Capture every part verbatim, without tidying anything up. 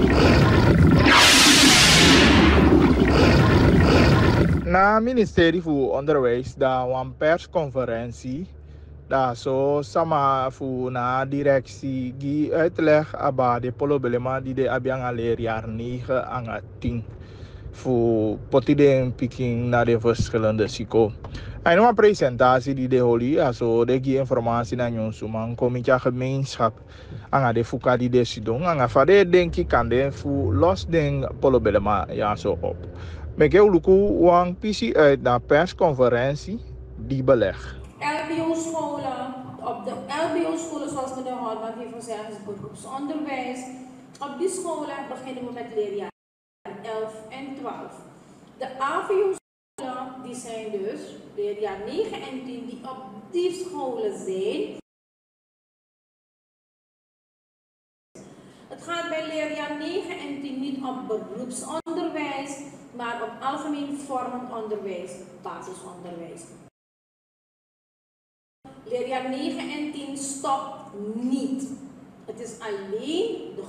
Na ministerie voor Onderwijs, daar een persconferentie. Daar zo sama voor na directie die uitleg about de problemen die de abbiamo leerjaar negen aan tien. Voor potide picking naar de verschillende psycho. En een presentatie die de holy, also de die informatie naar ons, man, comité gemeenschap. Aan de fuka die de sidong, aan de denk ik kan de voor los den problemen ja zo op. Met jou luku wang pisi uit naar persconferentie die beleg. L B O-scholen, op de L B O-scholen zoals meneer Holman heeft gezegd, is beroepsonderwijs. Op die scholen beginnen we met leerjaar elf en twaalf. De A V O-scholen die zijn dus leerjaar negen en tien die op die scholen zijn. Het gaat bij leerjaar negen en tien niet om beroepsonderwijs, maar om algemeen vormend onderwijs, basisonderwijs. Leerjaar negen en tien stopt niet. Het is alleen de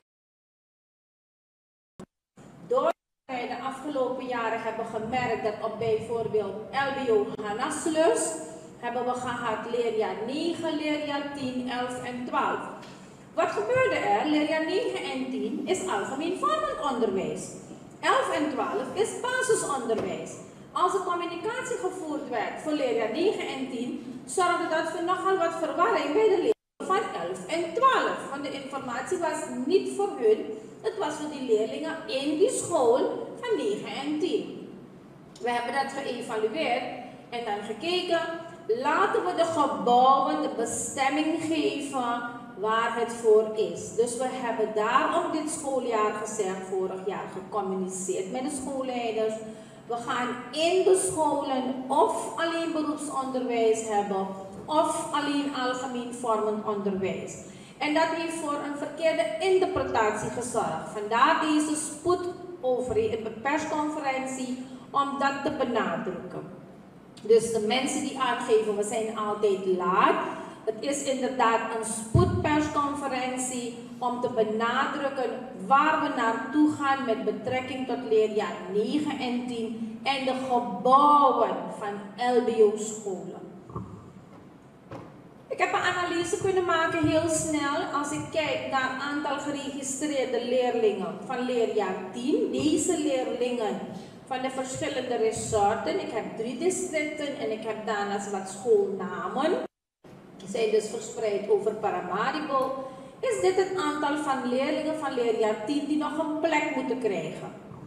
doordat wij de afgelopen jaren hebben gemerkt dat op bijvoorbeeld L B O Hannaslus hebben we gehad leerjaar negen, leerjaar tien, elf en twaalf. Wat gebeurde er? Leerjaar negen en tien is algemeen vormend onderwijs. elf en twaalf is basisonderwijs. Als er communicatie gevoerd werd voor leerjaar negen en tien, zorgde dat voor nogal wat verwarring bij de leerlingen van elf en twaalf. Want de informatie was niet voor hun, het was voor die leerlingen in die school van negen en tien. We hebben dat geëvalueerd en dan gekeken, laten we de gebouwen de bestemming geven waar het voor is. Dus we hebben daarom dit schooljaar gezegd, vorig jaar gecommuniceerd met de schoolleiders. We gaan in de scholen of alleen beroepsonderwijs hebben of alleen algemeen vormend onderwijs. En dat heeft voor een verkeerde interpretatie gezorgd. Vandaar deze spoedovereenkomst, om dat te benadrukken. Dus de mensen die aangeven, we zijn altijd laat. Het is inderdaad een spoedpersconferentie om te benadrukken waar we naartoe gaan met betrekking tot leerjaar negen en tien en de gebouwen van L B O-scholen. Ik heb een analyse kunnen maken heel snel als ik kijk naar het aantal geregistreerde leerlingen van leerjaar tien. Deze leerlingen van de verschillende resorten. Ik heb drie districten en ik heb daarnaast wat schoolnamen. Die zijn dus verspreid over Paramaribo. Is dit het aantal van leerlingen van leerjaar tien die nog een plek moeten krijgen?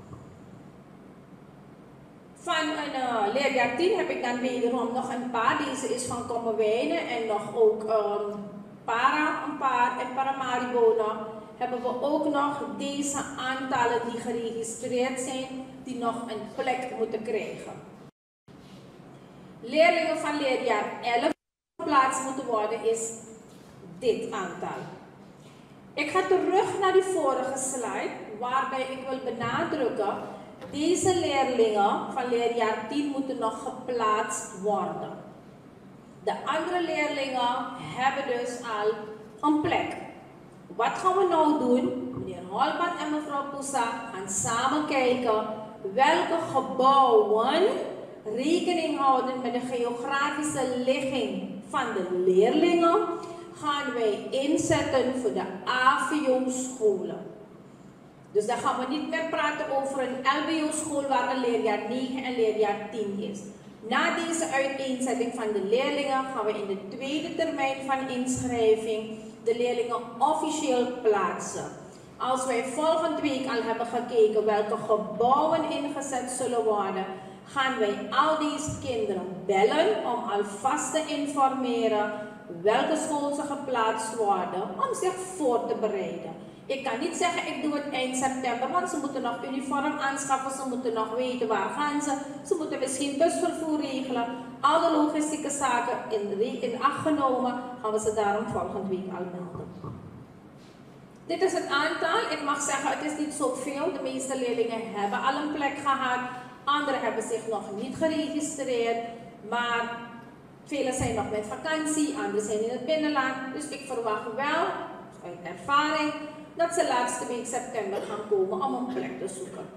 Van een uh, leerjaar tien heb ik dan wederom nog een paar. Deze is van Kommerwijnen en nog ook um, Para, een paar en Paramaribo nog. Hebben we ook nog deze aantallen die geregistreerd zijn, die nog een plek moeten krijgen. Leerlingen van leerjaar elf geplaatst moeten worden is dit aantal. Ik ga terug naar die vorige slide, waarbij ik wil benadrukken, deze leerlingen van leerjaar tien moeten nog geplaatst worden. De andere leerlingen hebben dus al een plek. Wat gaan we nou doen? Meneer Holman en mevrouw Poussa gaan samen kijken welke gebouwen rekening houden met de geografische ligging van de leerlingen gaan wij inzetten voor de A V O-scholen. Dus dan gaan we niet meer praten over een L B O-school waar een leerjaar negen en leerjaar tien is. Na deze uiteenzetting van de leerlingen gaan we in de tweede termijn van inschrijving de leerlingen officieel plaatsen. Als wij volgende week al hebben gekeken welke gebouwen ingezet zullen worden, gaan wij al deze kinderen bellen om alvast te informeren welke school ze geplaatst worden om zich voor te bereiden. Ik kan niet zeggen ik doe het eind september, want ze moeten nog uniform aanschaffen, ze moeten nog weten waar gaan ze, ze moeten misschien busvervoer regelen. Alle logistieke zaken in, in acht genomen, gaan we ze daarom volgende week al melden. Dit is het aantal. Ik mag zeggen het is niet zoveel. De meeste leerlingen hebben al een plek gehad. Anderen hebben zich nog niet geregistreerd. Maar velen zijn nog met vakantie, anderen zijn in het binnenland. Dus ik verwacht wel, uit ervaring, dat ze laatste week september gaan komen om een plek te zoeken.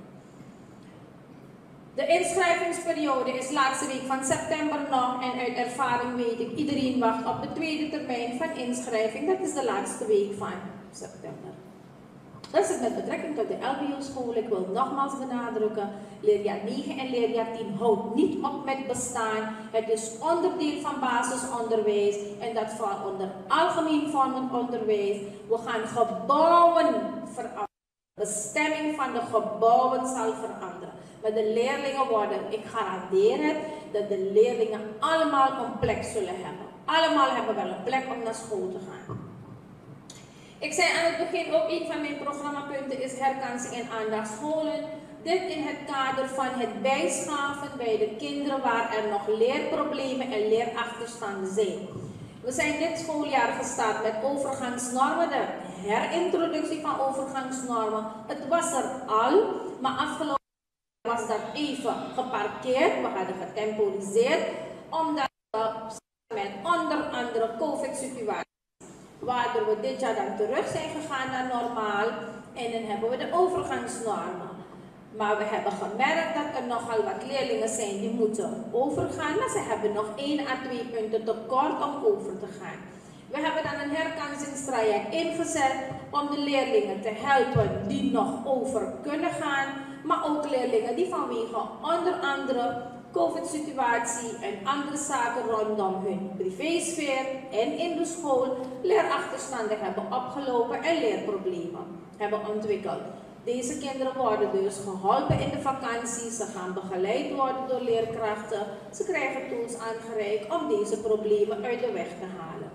De inschrijvingsperiode is laatste week van september nog en uit ervaring weet ik, iedereen wacht op de tweede termijn van inschrijving, dat is de laatste week van september. Dat is het met betrekking tot de L B O-school. Ik wil nogmaals benadrukken, leerjaar negen en leerjaar tien houdt niet op met bestaan. Het is onderdeel van basisonderwijs en dat valt onder algemeen vormend onderwijs. We gaan gebouwen veranderen. De bestemming van de gebouwen zal veranderen. Maar de leerlingen worden, ik garandeer het, dat de leerlingen allemaal een plek zullen hebben. Allemaal hebben wel een plek om naar school te gaan. Ik zei aan het begin ook, een van mijn programmapunten is herkansing en aandachtscholen. Dit in het kader van het bijschaven bij de kinderen waar er nog leerproblemen en leerachterstanden zijn. We zijn dit schooljaar gestart met overgangsnormen, de herintroductie van overgangsnormen. Het was er al, maar afgelopen jaar was dat even geparkeerd. We hadden getemporiseerd, omdat we met onder andere COVID-situatie. Waardoor we dit jaar dan terug zijn gegaan naar normaal en dan hebben we de overgangsnormen. Maar we hebben gemerkt dat er nogal wat leerlingen zijn die moeten overgaan, maar ze hebben nog één à twee punten tekort om over te gaan. We hebben dan een herkansingstraject ingezet om de leerlingen te helpen die nog over kunnen gaan, maar ook leerlingen die vanwege onder andere COVID-situatie en andere zaken rondom hun privésfeer en in de school leerachterstanden hebben opgelopen en leerproblemen hebben ontwikkeld. Deze kinderen worden dus geholpen in de vakantie, ze gaan begeleid worden door leerkrachten, ze krijgen tools aangereikt om deze problemen uit de weg te halen.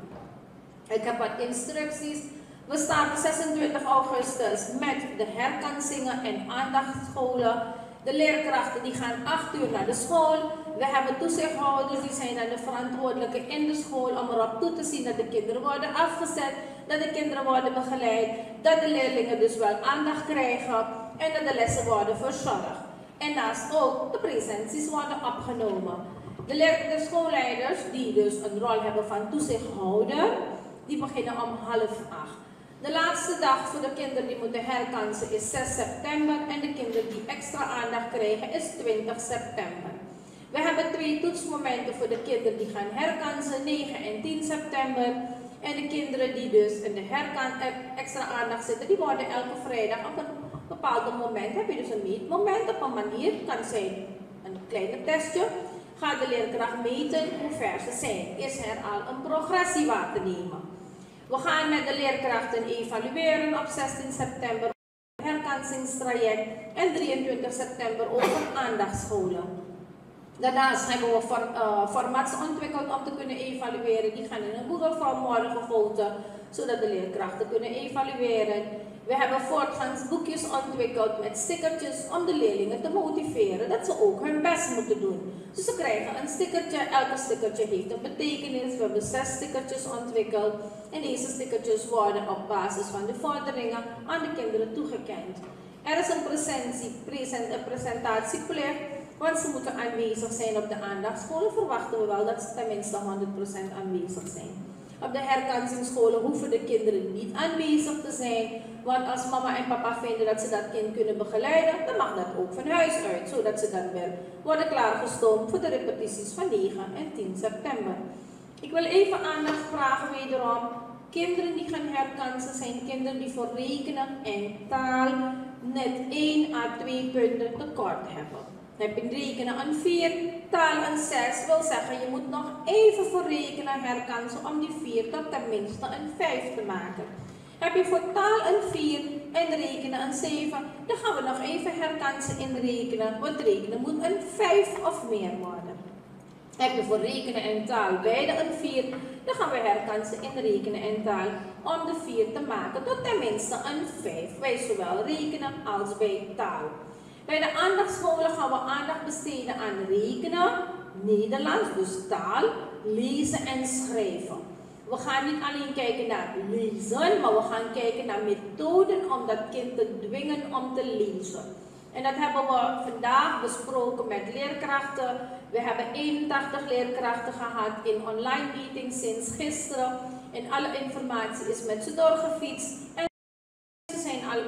Ik heb wat instructies. We starten zesentwintig augustus met de herkansingen en aandachtscholen. De leerkrachten die gaan acht uur naar de school. We hebben toezichthouders, die zijn dan de verantwoordelijke in de school om erop toe te zien dat de kinderen worden afgezet, dat de kinderen worden begeleid, dat de leerlingen dus wel aandacht krijgen en dat de lessen worden verzorgd. En naast ook de presenties worden opgenomen. De, de schoolleiders die dus een rol hebben van toezichthouder, die beginnen om half acht. De laatste dag voor de kinderen die moeten herkansen is zes september en de kinderen die extra aandacht krijgen is twintig september. We hebben twee toetsmomenten voor de kinderen die gaan herkansen, negen en tien september. En de kinderen die dus in de herkans extra aandacht zitten, die worden elke vrijdag op een bepaald moment, heb je dus een meetmoment op een manier, kan zijn een kleiner testje. Gaat de leerkracht meten hoe ver ze zijn. Is er al een progressie waar te nemen? We gaan met de leerkrachten evalueren op zestien september over het herkansingstraject en drieëntwintig september over aandachtscholen. Daarnaast hebben we for, uh, formats ontwikkeld om te kunnen evalueren. Die gaan in een Google Form worden gegoten, zodat de leerkrachten kunnen evalueren. We hebben voortgangsboekjes ontwikkeld met stickertjes om de leerlingen te motiveren dat ze ook hun best moeten doen. Dus ze krijgen een stickertje, elke stickertje heeft een betekenis. We hebben zes stickertjes ontwikkeld en deze stickertjes worden op basis van de vorderingen aan de kinderen toegekend. Er is een, presentie, present, een presentatieplicht, want ze moeten aanwezig zijn op de aandachtscholen. Verwachten we wel dat ze tenminste honderd procent aanwezig zijn. Op de herkansingsscholen hoeven de kinderen niet aanwezig te zijn, want als mama en papa vinden dat ze dat kind kunnen begeleiden, dan mag dat ook van huis uit, zodat ze dan weer worden klaargestoomd voor de repetities van negen en tien september. Ik wil even aandacht vragen wederom. Kinderen die gaan herkansen zijn kinderen die voor rekenen en taal net één à twee punten tekort hebben. Heb je rekenen een vier, taal een zes, wil zeggen je moet nog even voor rekenen herkansen om die vier tot tenminste een vijf te maken. Heb je voor taal een vier en rekenen een zeven, dan gaan we nog even herkansen in rekenen, want rekenen moet een vijf of meer worden. Heb je voor rekenen en taal beide een vier, dan gaan we herkansen in rekenen en taal om de vier te maken tot tenminste een vijf, bij zowel rekenen als bij taal. Bij de aandachtscholen gaan we aandacht besteden aan rekenen, Nederlands, dus taal, lezen en schrijven. We gaan niet alleen kijken naar lezen, maar we gaan kijken naar methoden om dat kind te dwingen om te lezen. En dat hebben we vandaag besproken met leerkrachten. We hebben eenentachtig leerkrachten gehad in online meetings sinds gisteren. En alle informatie is met ze doorgefietst. En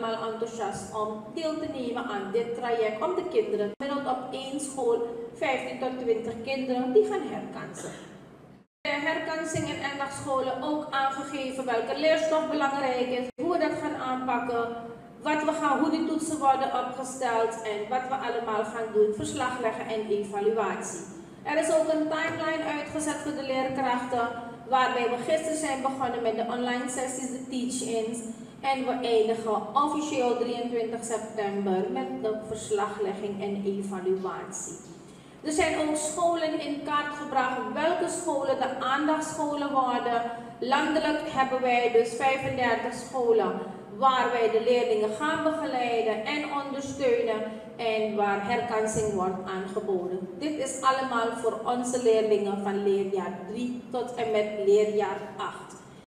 allemaal enthousiast om deel te nemen aan dit traject. Om de kinderen, gemiddeld op één school, vijftien tot twintig kinderen, die gaan herkansen. De herkansing in N dagsscholen ook aangegeven welke leerstof belangrijk is, hoe we dat gaan aanpakken, wat we gaan, hoe die toetsen worden opgesteld en wat we allemaal gaan doen, verslag leggen en evaluatie. Er is ook een timeline uitgezet voor de leerkrachten, waarbij we gisteren zijn begonnen met de online sessies, de teach-ins. En we eindigen officieel drieëntwintig september met de verslaglegging en evaluatie. Er zijn ook scholen in kaart gebracht welke scholen de aandachtscholen worden. Landelijk hebben wij dus vijfendertig scholen waar wij de leerlingen gaan begeleiden en ondersteunen en waar herkansing wordt aangeboden. Dit is allemaal voor onze leerlingen van leerjaar drie tot en met leerjaar acht.